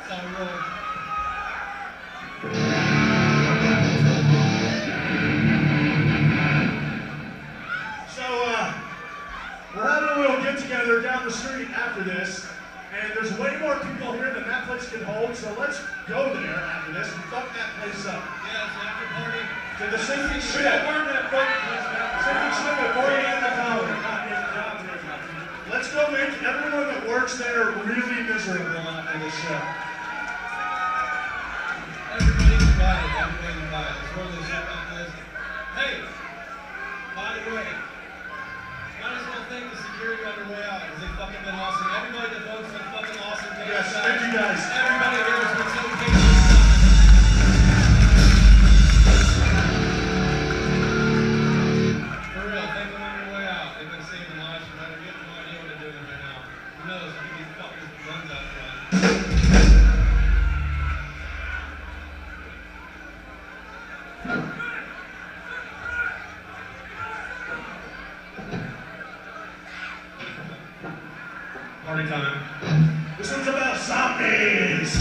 We're having a little get-together down the street after this, and there's way more people here than that place can hold, so let's go there after this and fuck that place up. Yeah, it's an after party. To the sinking ship. Sinking ship at Oriental Tower. Let's go make everyone that works there really miserable after this show. Everybody's invited. Everybody's invited. It's one of those shit like this. Hey, by the way, might as well thank the security on their way out because they've fucking been awesome. Everybody that votes been fucking awesome. Yes, thank you guys. Everybody here has been so patient. For real, thank them on your way out. They've been saving lives for better. You have no idea what they're doing right now. Who knows? Maybe these fuckers guns out front. Party time. This one's about zombies.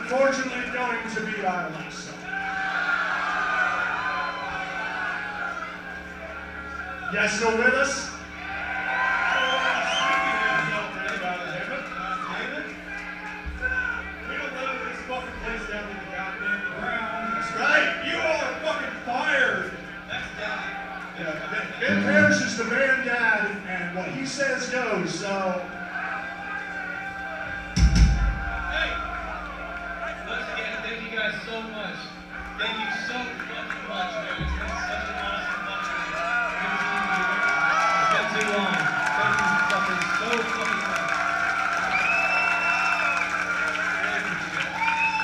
unfortunately going to be our last song. You guys still with us? We don't let this fucking place down to the goddamn ground. That's right. You all are fucking fired. That's Dad. Ben Parrish is the band dad, and what he says goes, so. Hey! Once again, thank you guys so much. Thank you so fucking much, man. It's been such an awesome fucking it's been too long. Thank you fucking so fucking much. Really appreciate it.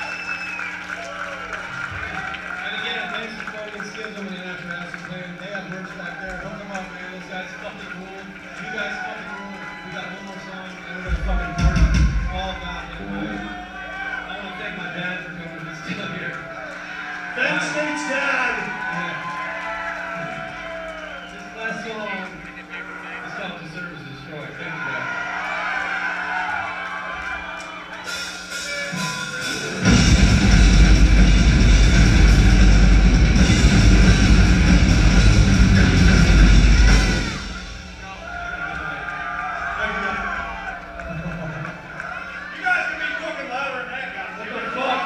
And again, thanks to fucking Skills over the Natural Acid Clan. They have merch back there. Hook them up, man. Those guys fucking rule. You guys fucking rule. We got one more song, and we're gonna fucking party all goddamn night. I want to thank my dad for coming. He's still here. Thanks, Nate's dad. Yeah. This last song is called Deserve is Destroyed. Thank you, guys. You guys can be fucking louder than that, guys. What the fuck?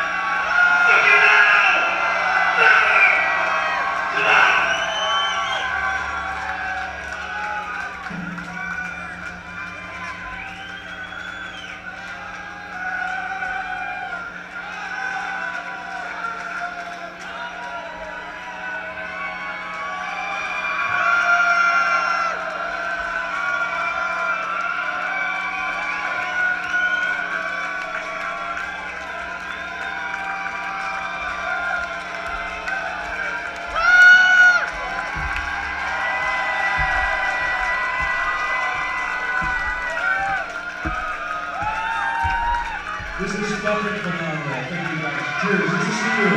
This is fucking phenomenal. Thank you guys. Cheers. This is for you.